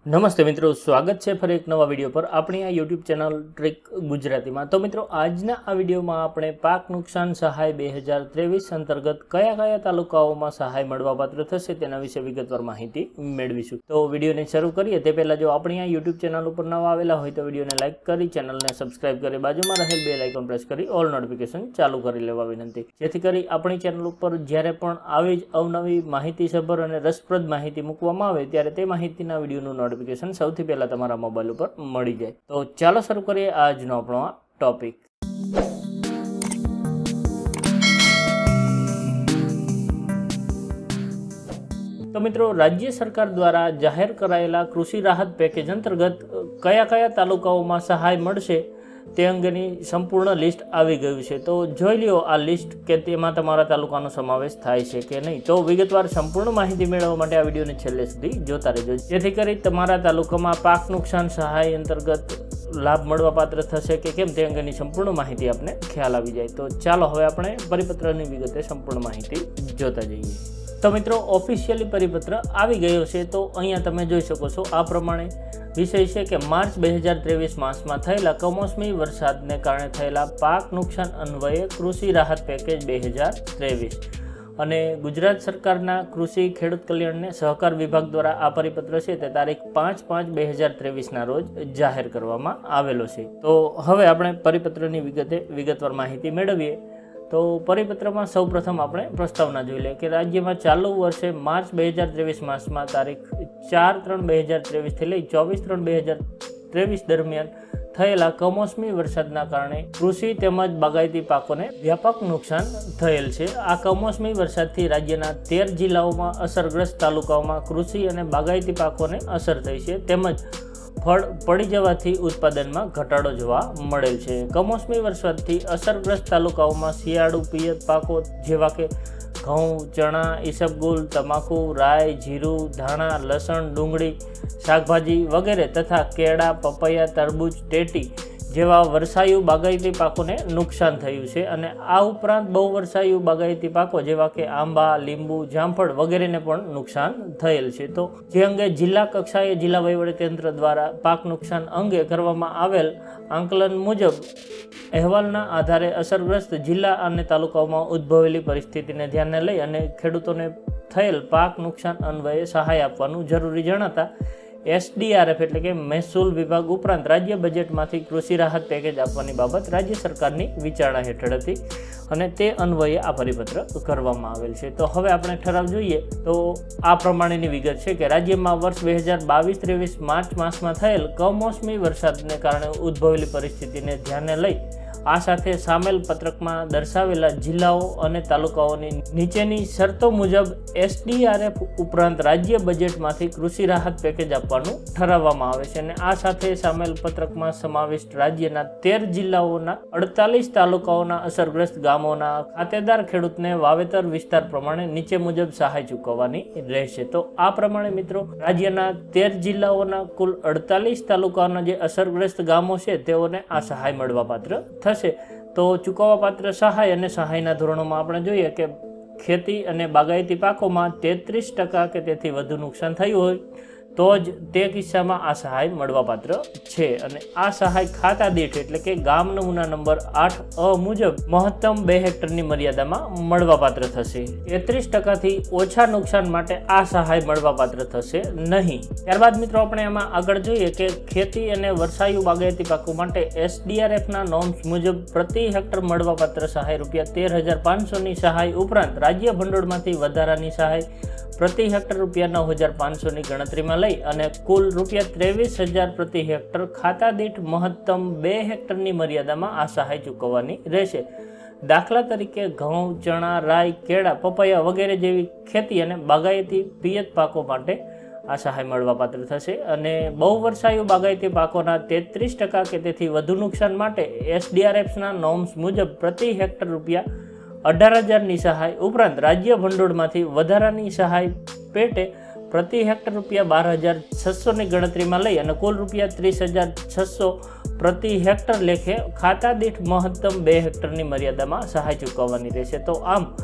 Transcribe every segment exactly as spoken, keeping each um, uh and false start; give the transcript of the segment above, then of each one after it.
નમસ્તે મિત્રો, સ્વાગત છે ફરી એક નવા વિડીયો પર આપણી આ યુટ્યુબ ચેનલ ટ્રીક ગુજરાતીમાં। તો મિત્રો, આજના આ વિડીયોમાં આપણે પાક નુકસાન સહાય બે હજાર ત્રેવીસ અંતર્ગત કયા કયા તાલુકાઓમાં સહાય મળવાપાત્ર થશે તેના વિશે વિગતવાર માહિતી મેળવીશું। તો વિડીયોને શરૂ કરીએ તે પહેલાં જો આપણી આ યુટ્યુબ ચેનલ ઉપર નવા આવેલા હોય તો વિડીયોને લાઇક કરી ચેનલને સબસ્ક્રાઇબ કરી બાજુમાં રહેલ બેલ આઇકોન પ્રેસ કરી ઓલ નોટિફિકેશન ચાલુ કરી લેવા વિનંતી, જેથી કરી આપણી ચેનલ ઉપર જ્યારે પણ આવી જ અવનવી માહિતીસભર અને રસપ્રદ માહિતી મૂકવામાં આવે ત્યારે તે માહિતીના વિડીયોનું નોટિફિકેશન સૌથી પહેલા તમારા મોબાઈલ ઉપર મળી જાય। તો ચાલો શરૂ કરીએ આજનો આપણો આ ટોપિક। તો મિત્રો, રાજ્ય સરકાર દ્વારા જાહેર કરાયેલા કૃષિ રાહત પેકેજ અંતર્ગત કયા કયા તાલુકાઓમાં સહાય મળશે તે અંગેની સંપૂર્ણ લિસ્ટ આવી ગયું છે। તો જોઈ લ્યો આ લિસ્ટ કે તેમાં તમારા તાલુકાનો સમાવેશ થાય છે કે નહીં। તો વિગતવાર સંપૂર્ણ માહિતી મેળવવા માટે આ વિડીયોને છેલ્લે સુધી જોતા રહેજો, જેથી કરી તમારા તાલુકામાં પાક નુકસાન સહાય અંતર્ગત લાભ મળવાપાત્ર થશે કે કેમ તે અંગેની સંપૂર્ણ માહિતી આપને ખ્યાલ આવી જાય। તો ચાલો હવે આપણે પરિપત્રની વિગતે સંપૂર્ણ માહિતી જોતા જઈએ। તો મિત્રો, ઓફિશિયલી પરિપત્ર આવી ગયો છે। તો અહીંયા તમે જોઈ શકો છો આ પ્રમાણે વિષય છે કે માર્ચ બે હજાર ત્રેવીસ માસમાં થયેલા કમોસમી વરસાદને કારણે થયેલા પાક નુકસાન અન્વયે કૃષિ રાહત પેકેજ બે હજાર ત્રેવીસ અને ગુજરાત સરકારના કૃષિ ખેડૂત કલ્યાણ ને સહકાર વિભાગ દ્વારા આ પરિપત્ર છે તે તારીખ પાંચ પાંચ બે હજાર ત્રેવીસના રોજ જાહેર કરવામાં આવેલો છે। તો હવે આપણે પરિપત્રની વિગતે વિગતવાર માહિતી મેળવીએ। તો પરિપત્રમાં સૌપ્રથમ આપણે પ્રસ્તાવના જોઈ લઈએ કે રાજ્યમાં ચાલુ વર્ષે માર્ચ બે હજાર ત્રેવીસ માસમાં તારીખ ચાર ત્રણ બે હજાર ત્રેવીસથી લઈ ચોવીસ ત્રણ બે હજાર ત્રેવીસ દરમિયાન થયેલા કમોસમી વરસાદના કારણે કૃષિ તેમજ બાગાયતી પાકોને વ્યાપક નુકસાન થયેલ છે। આ કમોસમી વરસાદથી રાજ્યના તેર જિલ્લાઓમાં અસરગ્રસ્ત તાલુકાઓમાં કૃષિ અને બાગાયતી પાકોને અસર થઈ છે, તેમજ ફળ પડી જવાથી ઉત્પાદનમાં ઘટાડો જોવા મળેલ છે। કમોસમી વરસાદથી અસરગ્રસ્ત તાલુકાઓમાં શિયાળુ પિયત પાકો જેવા કે ઘઉં, ચણા, ઈસબગુલ, તમાકુ, રાઈ, જીરું, ધાણા, લસણ, ડુંગળી, શાકભાજી વગેરે તથા કેળા, પપૈયા, તરબૂચ, ટેટી જેવા વર્ષાયુ બાગાયતી પાકોને નુકસાન થયું છે અને આ ઉપરાંત બહુવર્ષાયુ બાગાયતી પાકો જેવા કે આંબા, લીંબુ, જામફળ વગેરેને પણ નુકસાન થયેલ છે। તો જે અંગે જિલ્લા કક્ષાએ જિલ્લા વહીવટીતંત્ર દ્વારા પાક નુકસાન અંગે કરવામાં આવેલ આંકલન મુજબ અહેવાલના આધારે અસરગ્રસ્ત જિલ્લા અને તાલુકાઓમાં ઉદ્ભવેલી પરિસ્થિતિને ધ્યાને લઈ અને ખેડૂતોને થયેલ પાક નુકસાન અન્વયે સહાય આપવાનું જરૂરી જણાતા એસડીઆરએફ એટલે કે મહેસૂલ વિભાગ ઉપરાંત રાજ્ય બજેટમાંથી કૃષિ રાહત પેકેજ આપવાની બાબત રાજ્ય સરકારની વિચારણા હેઠળ હતી અને તે અન્વયે આ પરિપત્ર કરવામાં આવેલ છે। તો હવે આપણે ઠરાવ જોઈએ તો આ પ્રમાણેની વિગત છે કે રાજ્યમાં વર્ષ બે હજાર બાવીસ ત્રેવીસ માર્ચ માસમાં થયેલ કમોસમી વરસાદને કારણે ઉદ્ભવેલી પરિસ્થિતિને ધ્યાને લઈ આ સાથે સામેલ પત્રકમાં દર્શાવેલા જિલ્લાઓ અને તાલુકાઓની નીચેની શરતો મુજબ એસડીઆરએફ ઉપરાંત રાજ્ય બજેટમાંથી કૃષિ રાહત પેકેજ આપવાનું ઠરાવવામાં આવે છે અને આ સાથે સામેલ પત્રકમાં સમાવિષ્ટ રાજ્યના તેર જિલ્લાઓના અડતાલીસ તાલુકાઓના અસરગ્રસ્ત ગામોના ખાતેદાર ખેડૂતને વાવેતર વિસ્તાર પ્રમાણે નીચે મુજબ સહાય ચૂકવવાની રહેશે। તો આ પ્રમાણે મિત્રો, રાજ્યના તેર જિલ્લાઓના કુલ અડતાલીસ તાલુકાઓના જે અસરગ્રસ્ત ગામો છે તેઓને આ સહાય મળવાપાત્ર થશે। તો ચૂકવવાપાત્ર સહાય અને સહાયના ધોરણોમાં આપણે જોઈએ કે ખેતી અને બાગાયતી પાકોમાં તેત્રીસ ટકા કે તેથી વધુ નુકસાન થયું હોય તો જ તે કિસ્સામાં આ સહાય મળવાપાત્ર છે અને આ સહાય ખાતા દીઠ એટલે કે ગામ નમૂના નંબર આઠ અ મુજબ મહત્તમ બે હેક્ટરની મર્યાદામાં મળવાપાત્ર થશે। તેત્રીસ ટકાથી ઓછા નુકસાન માટે આ સહાય મળવાપાત્ર થશે નહીં। ત્યારબાદ મિત્રો, આપણે એમાં આગળ જોઈએ કે ખેતી અને વર્ષાયુ બાગાયતી પાકો માટે એસડીઆરએફના નોર્મ્સ મુજબ પ્રતિ હેક્ટર મળવાપાત્ર સહાય રૂપિયા તેર હજાર પાંચસોની સહાય ઉપરાંત રાજ્ય ભંડોળમાંથી વધારાની સહાય પ્રતિ હેક્ટર રૂપિયા નવ હજાર પાંચસોની ગણતરીમાં લઈ અને કુલ રૂપિયા ત્રેવીસ હજાર પ્રતિ હેક્ટર ખાતા દીઠ મહત્તમ બે હેક્ટરની મર્યાદામાં આ સહાય ચૂકવવાની રહેશે। દાખલા તરીકે ઘઉં, ચણા, રાઈ, કેળા, પપૈયા વગેરે જેવી ખેતી અને બાગાયતી પિયત પાકો માટે આ સહાય મળવાપાત્ર થશે અને બહુવર્ષાયુ બાગાયતી પાકોના તેત્રીસ ટકા કે તેથી વધુ નુકસાન માટે એસડીઆરએફના નોર્મ્સ મુજબ પ્રતિ હેક્ટર રૂપિયા અઢાર હજારની સહાય ઉપરાંત રાજ્ય ભંડોળમાંથી વધારાની સહાય પેટે પ્રતિ હેક્ટર રૂપિયા બાર હજાર છસોની ગણતરીમાં લઈ અને કુલ રૂપિયા ત્રીસ હજાર છસો પ્રતિ હેક્ટર લેખે ખાતા દીઠ મહત્તમ બે હેક્ટરની મર્યાદામાં સહાય ચૂકવવાની રહેશે। તો આમ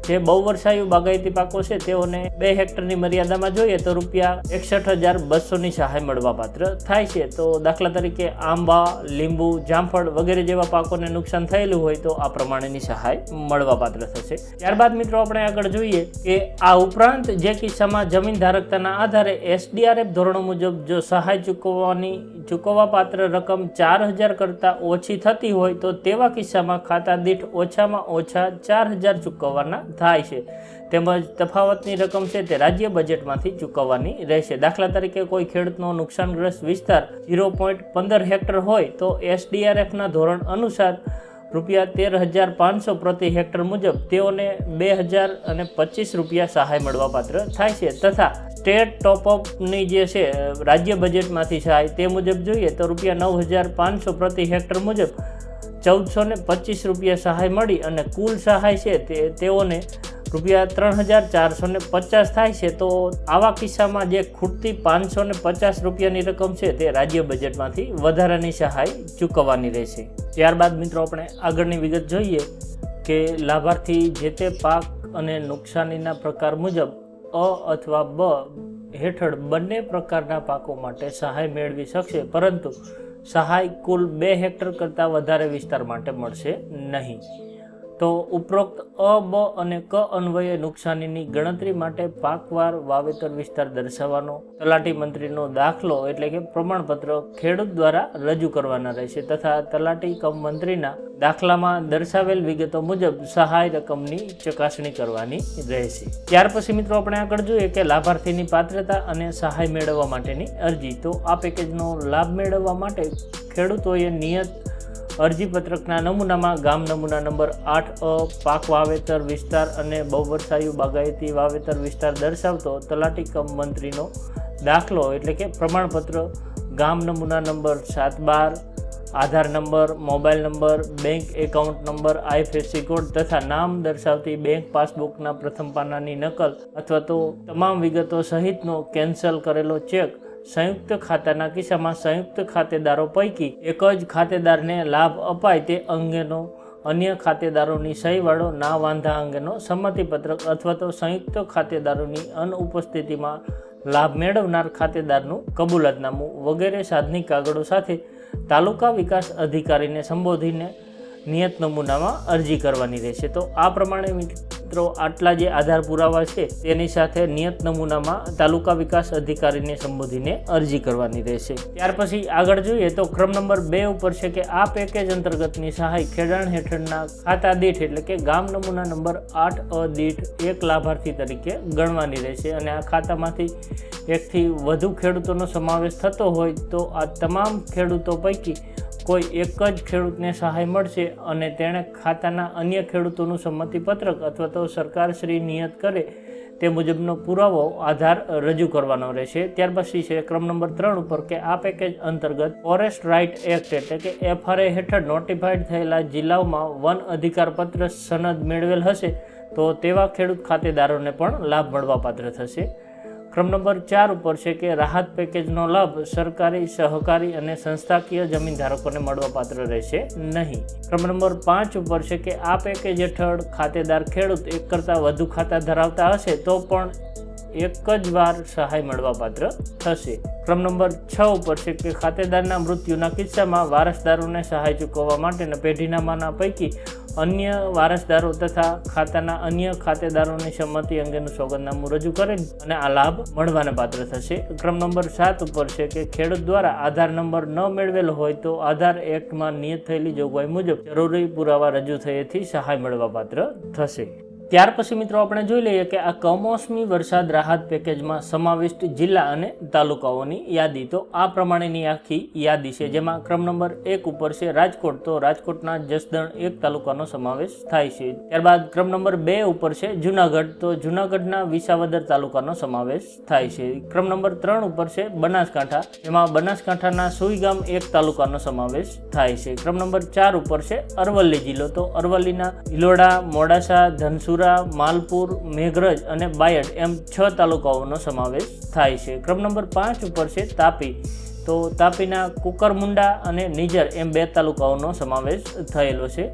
જે બહુવર્ષાયુ બાગાયતી પાકો છે તેઓને બે હેક્ટરની મર્યાદામાં જોઈએ તો રૂપિયા એકસઠ હજાર બસોની સહાય મળવાપાત્ર થાય છે। તો દાખલા તરીકે આંબા, લીંબુ, જામફળ વગેરે જેવા પાકોને નુકસાન થયેલું હોય તો આ પ્રમાણેની સહાય મળવાપાત્ર થશે। ત્યારબાદ મિત્રો આપણે આગળ જોઈએ કે આ ઉપરાંત જે કિસ્સામાં જમીન ધારકતાના આધારે એસડીઆરએફ ધોરણો મુજબ જો સહાય ચૂકવવાની ચૂકવવા પાત્ર રકમ ચાર હજાર કરતાં ઓછી થતી હોય તો તેવા કિસ્સામાં ખાતા દીઠ ઓછામાં ઓછા ચાર હજાર ચૂકવવાના થાય છે। તેમજ તફાવતની રકમ છે તે રાજ્ય બજેટમાંથી ચૂકવવાની રહેશે। દાખલા તરીકે કોઈ ખેડૂતનો નુકસાનગ્રસ્ત વિસ્તાર ઝીરો પોઈન્ટ પંદર હેક્ટર હોય તો એસડીઆરએફના ધોરણ અનુસાર રૂપિયા તેર હજાર પાંચસો પ્રતિ હેક્ટર મુજબ તેઓને બે હજાર અને પચીસ રૂપિયા સહાય મળવાપાત્ર થાય છે તથા સ્ટેટ ટોપઅપની જે છે રાજ્ય બજેટમાંથી સહાય તે મુજબ જોઈએ તો રૂપિયા નવ હજાર પાંચસો પ્રતિ હેક્ટર મુજબ ચૌદસો ને પચીસ રૂપિયા સહાય મળી અને કુલ સહાય છે તે તેઓને રૂપિયા ત્રણ હજાર ચારસો ને પચાસ થાય છે। તો આવા કિસ્સામાં જે ખૂટતી પાંચસો ને પચાસ રૂપિયાની રકમ છે તે રાજ્ય બજેટમાંથી વધારાની સહાય ચૂકવવાની રહેશે। ત્યારબાદ મિત્રો આપણે આગળની વિગત જોઈએ કે લાભાર્થી જે તે પાક અને નુકસાનીના પ્રકાર મુજબ અ અથવા બ હેઠળ બંને પ્રકારના પાકો માટે સહાય મેળવી શકશે, પરંતુ સહાય કુલ બે હેક્ટર કરતાં વધારે વિસ્તાર માટે મળશે નહીં। તો ઉપરોક્ત અ, બ અને ક અન્વયે નુકસાનીની ગણતરી માટે પાકવાર વાવેતર વિસ્તાર દર્શાવવાનો તલાટી મંત્રીનો દાખલો એટલે કે પ્રમાણપત્ર ખેડૂત દ્વારા રજૂ કરવાના રહેશે તથા તલાટી કમ મંત્રીના દાખલામાં દર્શાવેલ વિગતો મુજબ સહાય રકમની ચકાસણી કરવાની રહેશે। ત્યાર પછી મિત્રો આપણે આગળ જોઈએ કે લાભાર્થીની પાત્રતા અને સહાય મેળવવા માટેની અરજી। તો આ પેકેજનો લાભ મેળવવા માટે ખેડૂતોએ નિયત અરજીપત્રકના નમૂનામાં ગામ નમૂના નંબર આઠ અ પાક વાવેતર વિસ્તાર અને બહુવર્ષાયુ બાગાયતી વાવેતર વિસ્તાર દર્શાવતો તલાટી કમ મંત્રીનો દાખલો એટલે કે પ્રમાણપત્ર, ગામ નમૂના નંબર સાત બાર, Aadhaar number, mobile number, bank account number, IFSC code તથા નામ દર્શાવતી બેંક પાસબુકના પ્રથમ પાનાની નકલ અથવા તો તમામ વિગતો સહિતનો કેન્સલ કરેલો ચેક સંયુક્ત ખાતાના કિસ્સામાં સંયુક્ત ખાતેદારો પૈકી એક જ ખાતેદારને લાભ અપાય તે અંગેનો અન્ય ખાતેદારોની સહીવાળો ના વાંધા અંગેનો સંમતિપત્રક અથવા તો સંયુક્ત ખાતેદારોની અનુપસ્થિતિમાં લાભ મેળવનાર ખાતેદારનું કબૂલાતનામું વગેરે સાધનિક કાગળો સાથે તાલુકા વિકાસ અધિકારીને સંબોધીને નિયત નમૂનામાં અરજી કરવાની રહેશે। તો આ પ્રમાણે મિત્રો આટલા જે આધાર પુરાવા છે તેની સાથે નિયત નમૂનામાં તાલુકા વિકાસ અધિકારીને સંબોધીને અરજી કરવાની રહેશે। ત્યાર પછી આગળ જોઈએ તો ક્રમ નંબર બે ઉપર છે કે આ પેકેજ અંતર્ગતની સહાય ખેડાણ હેઠળના ખાતા દીઠ એટલે કે ગામ નમૂના નંબર આઠ અ દીઠ એક લાભાર્થી તરીકે ગણવાની રહેશે અને આ ખાતામાંથી એકથી વધુ ખેડૂતોનો સમાવેશ થતો હોય તો આ તમામ ખેડૂતો પૈકી કોઈ એક જ ખેડૂતને સહાય મળશે અને તેણે ખાતાના અન્ય ખેડૂતોનું સંમતિપત્રક અથવા તો સરકારશ્રી નિયત કરે તે મુજબનો પુરાવો આધાર રજૂ કરવાનો રહેશે। ત્યાર પછી છે ક્રમ નંબર ત્રણ ઉપર કે આ પેકેજ અંતર્ગત ફોરેસ્ટ રાઇટ એક્ટ એટલે કે એફઆરએ હેઠળ નોટિફાઈડ થયેલા જિલ્લાઓમાં વન અધિકાર પત્ર સનદ મેળવેલ હશે તો તેવા ખેડૂત ખાતેદારોને પણ લાભ મળવાપાત્ર થશે। ક્રમ નંબર ચાર ઉપર છે કે રાહત પેકેજનો લાભ સરકારી, સહકારી અને સંસ્થાકીય જમીન ધારકોને મળવાપાત્ર રહેશે નહીં। ક્રમ નંબર પાંચ ઉપર છે કે આ પેકેજ હેઠળ ખાતેદાર ખેડૂત એક કરતાં વધુ ખાતા ધરાવતા હશે તો પણ એક જ વાર સહાય મળવાપાત્ર થશે। ક્રમ નંબર છ ઉપર છે કે ખાતેદારના મૃત્યુના કિસ્સામાં વારસદારોને સહાય ચૂકવવા માટેના પેઢીનામાના પૈકી અન્ય વારસદારો તથા ખાતાના અન્ય ખાતેદારોની સંમતિ અંગેનું સોગંદનામું રજૂ કરે અને આ લાભ મળવાને પાત્ર થશે। ક્રમ નંબર સાત ઉપર છે કે ખેડૂત દ્વારા આધાર નંબર ન મેળવેલો હોય તો આધાર એક્ટમાં નિયત થયેલી જોગવાઈ મુજબ જરૂરી પુરાવા રજૂ થયેથી સહાય મળવાપાત્ર થશે। ત્યાર પછી મિત્રો આપણે જોઈ લઈએ કે આ કમોસમી વરસાદ રાહત પેકેજમાં સમાવિષ્ટ જિલ્લા અને તાલુકાઓની યાદી। તો આ પ્રમાણેની આખી યાદી છે જેમાં ક્રમ નંબર એક ઉપર છે રાજકોટ, તો રાજકોટના જસદણ એક તાલુકાનો સમાવેશ થાય છે। ત્યારબાદ ક્રમ નંબર બે ઉપર છે જુનાગઢ, તો જુનાગઢના વિસાવદર તાલુકાનો સમાવેશ થાય છે। ક્રમ નંબર ત્રણ ઉપર છે બનાસકાંઠા, જેમાં બનાસકાંઠાના સુઈગામ એક તાલુકાનો સમાવેશ થાય છે। ક્રમ નંબર ચાર ઉપર છે અરવલ્લી જિલ્લો, તો અરવલ્લીના ભિલોડા, મોડાસા, ધનસુરા, માલપુર, મેઘરજ અને બાયડ એમ છ તાલુકાઓનો સમાવેશ થાય છે। ક્રમ નંબર પાંચ ઉપર છે તાપી, તો તાપીના કુકરમુંડા અને નિઝર એમ બે તાલુકાઓનો સમાવેશ થયેલો છે।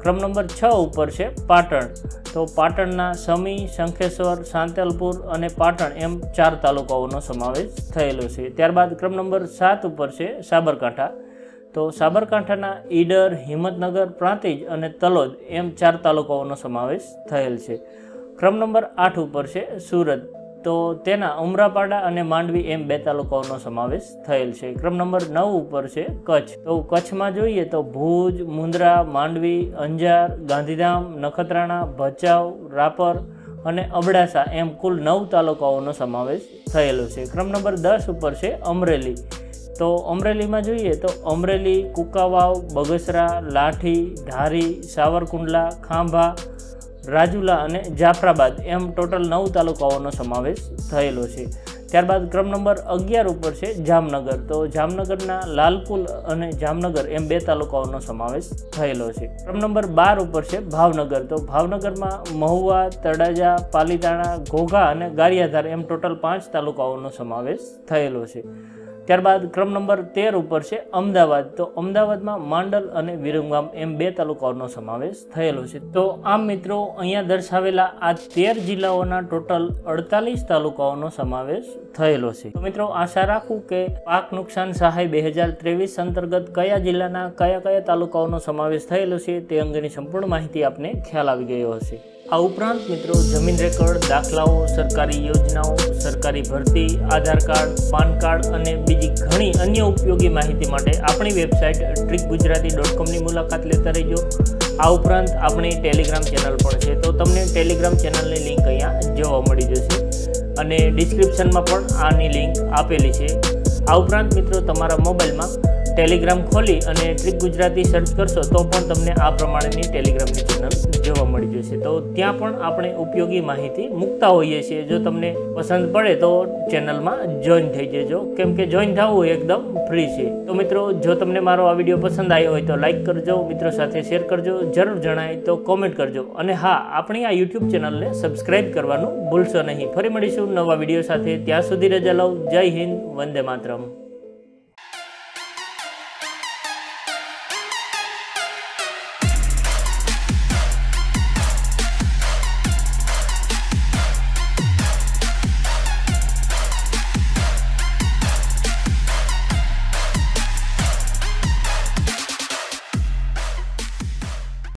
ક્રમ નંબર છ ઉપર છે પાટણ, તો પાટણના સમી, શંખેશ્વર, સાંતલપુર અને પાટણ એમ ચાર તાલુકાઓનો સમાવેશ થયેલો છે. ત્યારબાદ ક્રમ નંબર સાત ઉપર છે સાબરકાંઠા, તો સાબરકાંઠાના ઈડર, હિંમતનગર, પ્રાંતિજ અને તલોદ એમ ચાર તાલુકાઓનો સમાવેશ થયેલ છે. ક્રમ નંબર આઠ ઉપર છે સુરત, તો તેના ઉમરાપાડા અને માંડવી એમ બે તાલુકાઓનો સમાવેશ થયેલ છે. ક્રમ નંબર નવ ઉપર છે કચ્છ, તો કચ્છમાં જોઈએ તો ભુજ, મુંદ્રા, માંડવી, અંજાર, ગાંધીધામ, નખત્રાણા, ભચાઉ, રાપર અને અબડાસા એમ કુલ નવ તાલુકાઓનો સમાવેશ થયેલો છે. ક્રમ નંબર દસ ઉપર છે અમરેલી, તો અમરેલીમાં જોઈએ તો અમરેલી, કુકાવાવ, બગસરા, લાઠી, ધારી, સાવરકુંડલા, ખાંભા, રાજુલા અને જાફરાબાદ એમ ટોટલ નવ તાલુકાઓનો સમાવેશ થયેલો છે. ત્યારબાદ ક્રમ નંબર અગિયાર ઉપર છે જામનગર, તો જામનગરના લાલપુર અને જામનગર એમ બે તાલુકાઓનો સમાવેશ થયેલો છે. ક્રમ નંબર બાર ઉપર છે ભાવનગર, તો ભાવનગરમાં મહુવા, તળાજા, પાલીતાણા, ઘોઘા અને ગારિયાધાર એમ ટોટલ પાંચ તાલુકાઓનો સમાવેશ થયેલો છે. ત્યારબાદ ક્રમ નંબર તેર ઉપર છે અમદાવાદ, તો અમદાવાદમાં માંડલ અને વિરમગામ એમ બે તાલુકાઓનો સમાવેશ થયેલો છે. તો આમ મિત્રો અહીંયા દર્શાવેલા આ તેર જિલ્લાઓના ટોટલ અડતાલીસ તાલુકાઓનો સમાવેશ થયેલો છે. તો મિત્રો આશા રાખું કે પાક નુકસાન સહાય બે હજાર ત્રેવીસ અંતર્ગત કયા જિલ્લાના કયા કયા તાલુકાઓનો સમાવેશ થયેલો છે તે અંગેની સંપૂર્ણ માહિતી આપને ખ્યાલ આવી ગયો હશે. આ ઉપરાંત મિત્રો જમીન રેકર્ડ, દાખલાઓ, સરકારી યોજનાઓ, સરકારી ભરતી, આધાર કાર્ડ, પાન કાર્ડ અને બીજી ઘણી અન્ય ઉપયોગી માહિતી માટે આપણી વેબસાઇટ ટ્રીક ગુજરાતી ડોટ કોમની મુલાકાત લેતા રહેજો. આ ઉપરાંત આપણી ટેલિગ્રામ ચેનલ પણ છે, તો તમને ટેલિગ્રામ ચેનલની લિંક અહીંયા જોવા મળી જશે અને ડિસ્ક્રિપ્શનમાં પણ આની લિંક આપેલી છે. આ ઉપરાંત મિત્રો તમારા મોબાઈલમાં ટેલિગ્રામ ખોલી અને ટ્રીક ગુજરાતી સર્ચ કરશો તો પણ તમને આ પ્રમાણેની ટેલિગ્રામની ચેનલ જોવા મળી જશે. તો ત્યાં પણ આપણે ઉપયોગી માહિતી મૂકતા હોઈએ છીએ. જો તમને પસંદ પડે તો ચેનલમાં જોઈન થઈ જજો, કેમ કે જોઈન થવું એકદમ ફ્રી છે. તો મિત્રો જો તમને મારો આ વિડીયો પસંદ આવ્યો હોય તો લાઇક કરજો, મિત્રો સાથે શેર કરજો, જરૂર જણાય તો કોમેન્ટ કરજો અને હા, આપણી આ યુટ્યુબ ચેનલને સબસ્ક્રાઈબ કરવાનું ભૂલશો નહીં. ફરી મળીશું નવા વિડીયો સાથે, ત્યાં સુધી રજા લઉં. જય હિન્દ, વંદે માતરમ.